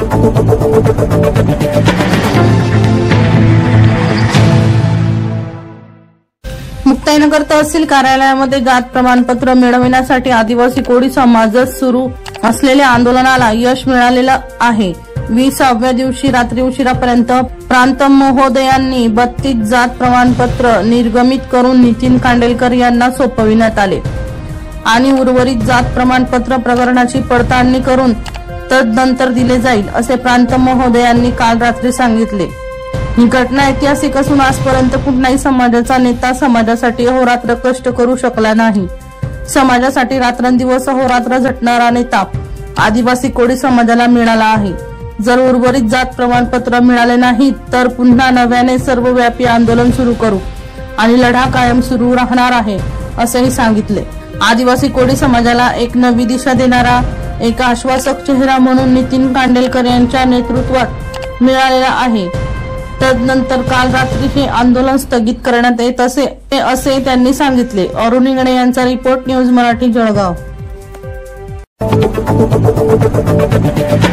मुक्ताईनगर तहसील कार्यालयामध्ये जात प्रमाणपत्र मिळविण्यासाठी आदिवासी कोळी समाजात सुरू असलेल्या आंदोलनाला यश मिळालेलं आहे। 20व्या दिवशी रात्री उशिरापर्यंत प्रांत महोदयांनी 32 जात प्रमाणपत्र निर्गमित करून नितीन कांडेलकर यांना सोपविण्यात आले आणि उर्वरित जात प्रमाणपत्र प्रकरणाची पडताळणी करून तदनंतर दिले जाईल असे प्रांत महोदयांनी काल रात्री सांगितले। ही घटना ऐतिहासिक असून आजपर्यंत कुठलाही समाजाचा नेता समाजासाठी अहोरात्र कष्ट करू शकला नाही। समाजासाठी रात्रंदिवस अहोरात्र झटणारा नेता आदिवासी कोळी समाजाला मिळाला आहे। जर उर्वरित जात प्रमाणपत्र मिळाले नाही तर पुन्हा नव्याने सर्वव्यापी आंदोलन सुरू करू आणि लढा कायम सुरू राहणार आहे असेही सांगितले। आदिवासी कोळी समाजाला एक नवी दिशा देणारा एक आश्वासक चेहरा म्हणून नितीन कांडेलकर यांच्या नेतृत्वात मिळालेला आहे। तदनंतर काल रात्री हे आंदोलन स्थगित करण्यात येत असे त्यांनी सांगितले। अरुण इंगळे यांचा रिपोर्ट, न्यूज मराठी, जळगाव।